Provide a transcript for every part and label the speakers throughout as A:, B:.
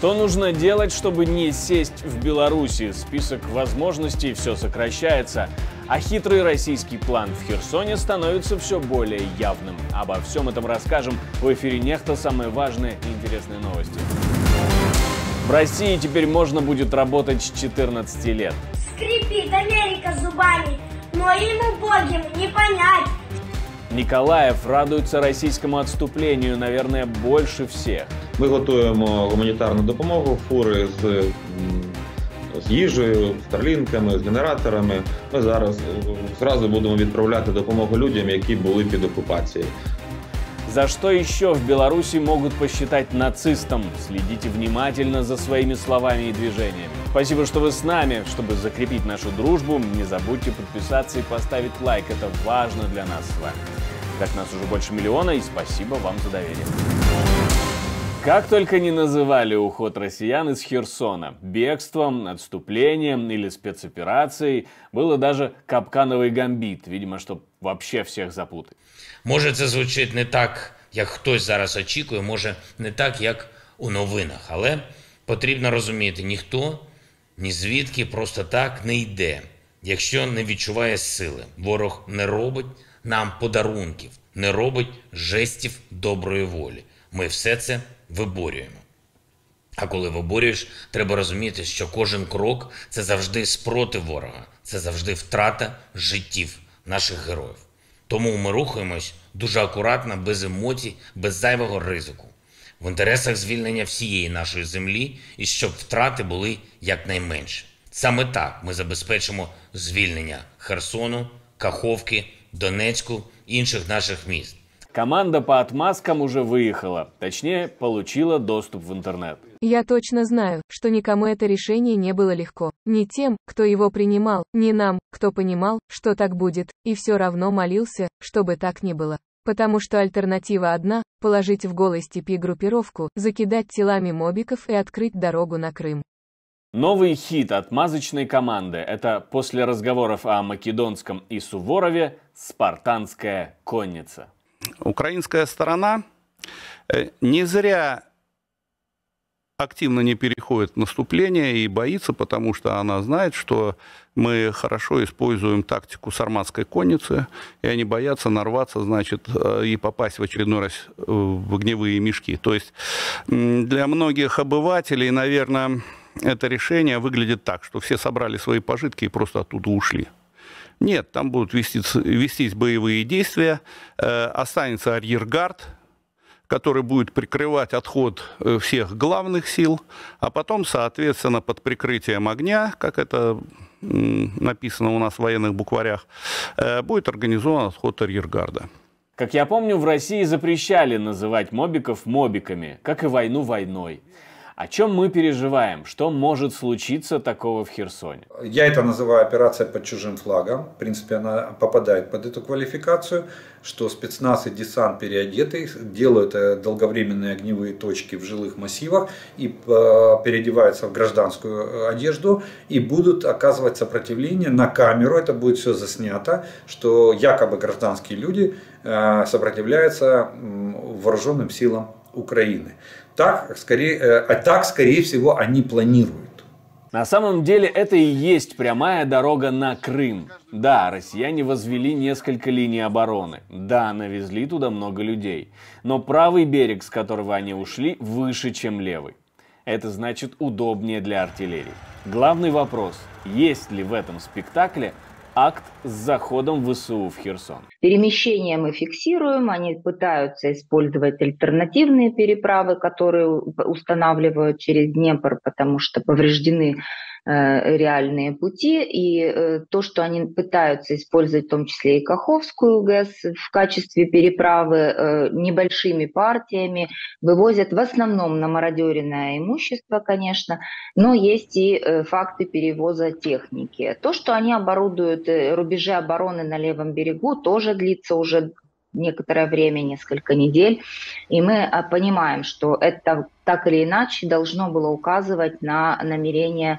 A: Что нужно делать, чтобы не сесть в Беларуси? Список возможностей все сокращается, а хитрый российский план в Херсоне становится все более явным. Обо всем этом расскажем в эфире «Нехта». Самые важные и интересные новости. В России теперь можно будет работать с 14 лет.
B: Скрипит Америка зубами, но им убогим не понять.
A: Николаев радуется російському отступлению, наверное, больше всех.
C: Ми готуємо гуманітарну допомогу, фури з їжею, старлінками, з генераторами. Ми зараз зразу будемо відправляти допомогу людям, які були під окупацією.
A: За что еще в Беларуси могут посчитать нацистом? Следите внимательно за своими словами и движениями. Спасибо, что вы с нами. Чтобы закрепить нашу дружбу, не забудьте подписаться и поставить лайк. Это важно для нас с вами. Так нас уже больше миллиона, и спасибо вам за доверие. Как только не называли уход россиян из Херсона – бегством, отступлением или спецоперацией, было даже капкановый гамбит, видимо, чтобы вообще всех запутать.
D: Може це звучить не так, як хтось зараз очікує, може не так, як у новинах, але потрібно розуміти, ніхто ні звідки просто так не йде, якщо не відчуває сили. Ворог не робить нам подарунків, не робить жестів доброї волі. Ми все це виборюємо. А коли виборюєш, треба розуміти, що кожен крок – це завжди спротив ворога, це завжди втрата життів наших героїв. Тому ми рухаємось дуже акуратно, без емоцій, без зайвого ризику. В інтересах звільнення всієї нашої землі і щоб втрати були якнайменші. Саме так ми забезпечимо звільнення Херсону, Каховки, Донецьку, інших наших міст.
A: Команда по отмазкам уже выехала, точнее, получила доступ в интернет.
E: Я точно знаю, что никому это решение не было легко. Ни тем, кто его принимал, ни нам, кто понимал, что так будет, и все равно молился, чтобы так не было. Потому что альтернатива одна – положить в голой степи группировку, закидать телами мобиков и открыть дорогу на Крым.
A: Новый хит отмазочной команды – это после разговоров о Македонском и Суворове «Спартанская конница».
F: Украинская сторона не зря активно не переходит в наступление и боится, потому что она знает, что мы хорошо используем тактику сарматской конницы, и они боятся нарваться, значит, и попасть в очередной раз в огневые мешки. То есть для многих обывателей, наверное, это решение выглядит так, что все собрали свои пожитки и просто оттуда ушли. Нет, там будут вестись боевые действия, останется арьергард, который будет прикрывать отход всех главных сил, а потом, соответственно, под прикрытием огня, как это написано у нас в военных букварях, будет организован отход арьергарда.
A: Как я помню, в России запрещали называть мобиков мобиками, как и войну войной. О чем мы переживаем? Что может случиться такого в Херсоне?
G: Я это называю операция под чужим флагом. В принципе, она попадает под эту квалификацию, что спецназ и десант переодетый делают долговременные огневые точки в жилых массивах и переодеваются в гражданскую одежду и будут оказывать сопротивление на камеру. Это будет все заснято, что якобы гражданские люди сопротивляются вооруженным силам Украины. Так, скорее всего, они планируют.
A: На самом деле это и есть прямая дорога на Крым. Да, россияне возвели несколько линий обороны. Да, навезли туда много людей. Но правый берег, с которого они ушли, выше, чем левый. Это значит удобнее для артиллерии. Главный вопрос, есть ли в этом спектакле акт с заходом ВСУ в Херсон?
H: Перемещение мы фиксируем, они пытаются использовать альтернативные переправы, которые устанавливают через Днепр, потому что повреждены реальные пути, и то, что они пытаются использовать в том числе и Каховскую ГЭС в качестве переправы небольшими партиями, вывозят в основном на мародеренное имущество, конечно, но есть и факты перевоза техники. То, что они оборудуют рубежи обороны на левом берегу, тоже длится уже некоторое время, несколько недель, и мы понимаем, что это так или иначе должно было указывать на намерение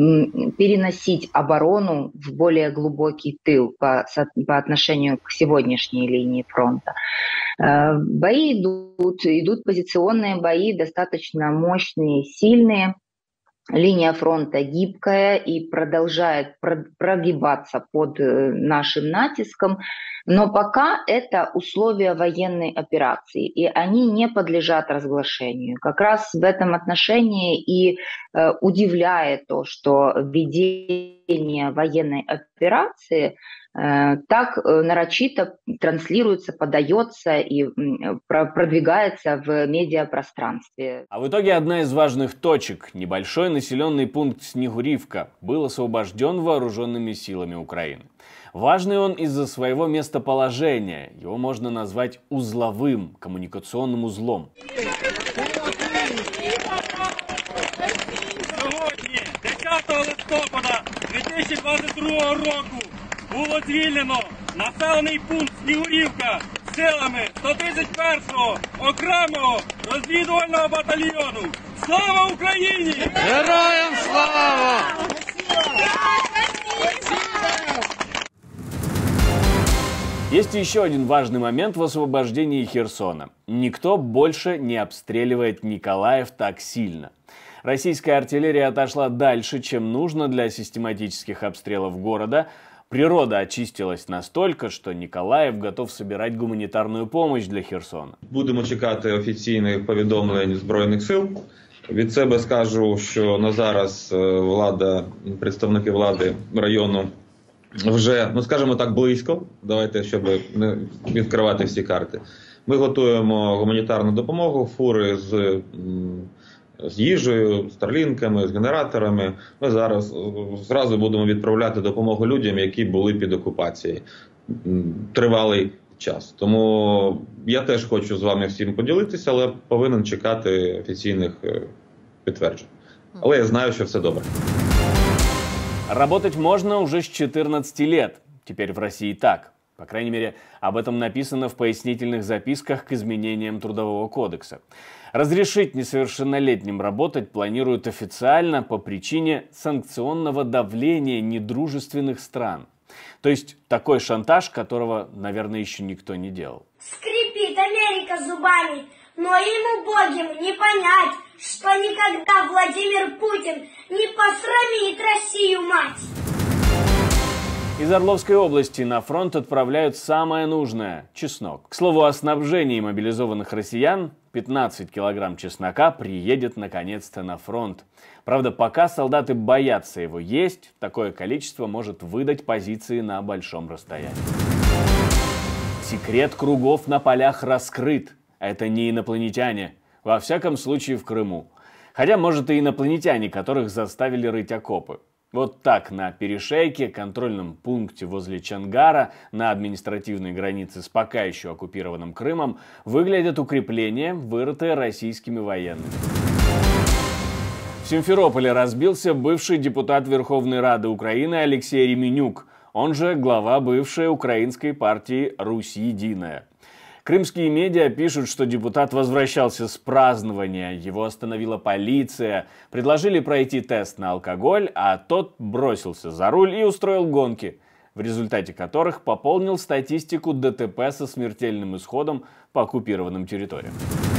H: переносить оборону в более глубокий тыл по отношению к сегодняшней линии фронта. Бои идут позиционные бои, достаточно мощные, сильные. Линия фронта гибкая и продолжает прогибаться под нашим натиском, но пока это условия военной операции, и они не подлежат разглашению. Как раз в этом отношении и удивляет то, что введение военной операции так нарочито транслируется, подается и продвигается в медиапространстве.
A: А в итоге одна из важных точек, небольшой населенный пункт Снегурівка, был освобожден вооруженными силами Украины. Важный он из-за своего местоположения. Его можно назвать узловым, коммуникационным узлом.
I: Сьогодні, 10 листопада 2022 року, було звільнено населений пункт Снігурівка силами 131-го окремого розвідувального батальйону. Слава Україні! Героям слава!
A: Есть еще один важный момент в освобождении Херсона. Никто больше не обстреливает Николаев так сильно. Российская артиллерия отошла дальше, чем нужно для систематических обстрелов города. Природа очистилась настолько, что Николаев готов собирать гуманитарную помощь для Херсона.
C: Будемо чекати офіційних повідомлень Збройних сил. Від себе скажу, що на зараз влада, представники влади району вже, скажімо так, близько. Давайте, щоб не відкривати всі карти. Ми готуємо гуманітарну допомогу, фури з їжею, старлінками, з генераторами. Ми зараз зразу будемо відправляти допомогу людям, які були під окупацією тривалий час. Тому я теж хочу з вами всім поділитися, але повинен чекати офіційних підтверджень. Але я знаю, що все добре.
A: Работать можно уже с 14 лет. Теперь в России так. По крайней мере, об этом написано в пояснительных записках к изменениям Трудового кодекса. Разрешить несовершеннолетним работать планируют официально по причине санкционного давления недружественных стран. То есть такой шантаж, которого, наверное, еще никто не делал.
B: Скрипит Америка зубами, но им убогим не понять, что никогда Владимир Путин не посрамит Россию, мать.
A: Из Орловской области на фронт отправляют самое нужное – чеснок. К слову, о снабжении мобилизованных россиян 15 килограмм чеснока приедет наконец-то на фронт. Правда, пока солдаты боятся его есть, такое количество может выдать позиции на большом расстоянии. Секрет кругов на полях раскрыт. Это не инопланетяне. Во всяком случае, в Крыму. Хотя, может, и инопланетяне, которых заставили рыть окопы. Вот так на перешейке, контрольном пункте возле Чонгара, на административной границе с пока еще оккупированным Крымом, выглядят укрепления, вырытые российскими военными. В Симферополе разбился бывший депутат Верховной Рады Украины Алексей Ременюк, он же глава бывшей украинской партии «Русь-Единая». Крымские медиа пишут, что депутат возвращался с празднования, его остановила полиция, предложили пройти тест на алкоголь, а тот бросился за руль и устроил гонки, в результате которых пополнил статистику ДТП со смертельным исходом по оккупированным территориям.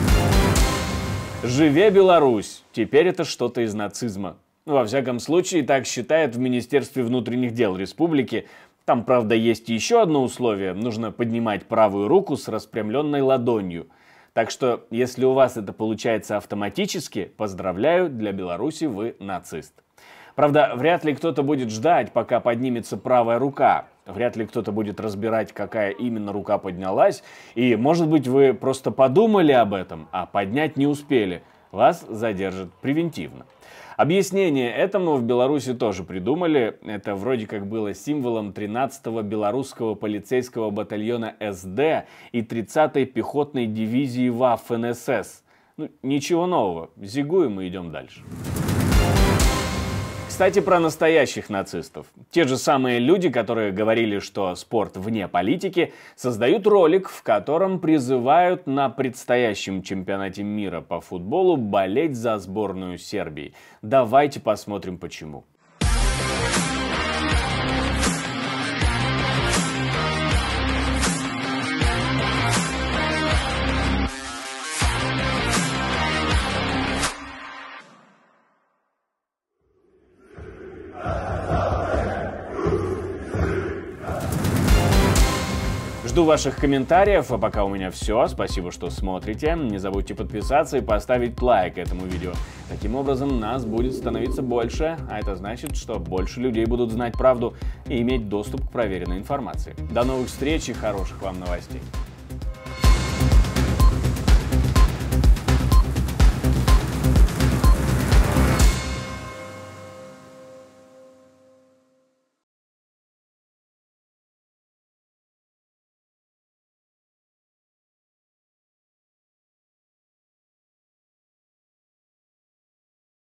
A: «Живе Беларусь!» Теперь это что-то из нацизма. Во всяком случае, так считает в Министерстве внутренних дел республики. Там, правда, есть еще одно условие. Нужно поднимать правую руку с распрямленной ладонью. Так что, если у вас это получается автоматически, поздравляю, для Беларуси вы нацист. Правда, вряд ли кто-то будет ждать, пока поднимется правая рука. Вряд ли кто-то будет разбирать, какая именно рука поднялась. И, может быть, вы просто подумали об этом, а поднять не успели. Вас задержат превентивно. Объяснение этому в Беларуси тоже придумали. Это вроде как было символом 13-го белорусского полицейского батальона СД и 30-й пехотной дивизии Waffen-СС. Ничего нового. Зигуем и идем дальше. Кстати, про настоящих нацистов. Те же самые люди, которые говорили, что спорт вне политики, создают ролик, в котором призывают на предстоящем чемпионате мира по футболу болеть за сборную Сербии. Давайте посмотрим почему. Жду ваших комментариев, а пока у меня все. Спасибо, что смотрите. Не забудьте подписаться и поставить лайк этому видео. Таким образом, нас будет становиться больше, а это значит, что больше людей будут знать правду и иметь доступ к проверенной информации. До новых встреч и хороших вам новостей.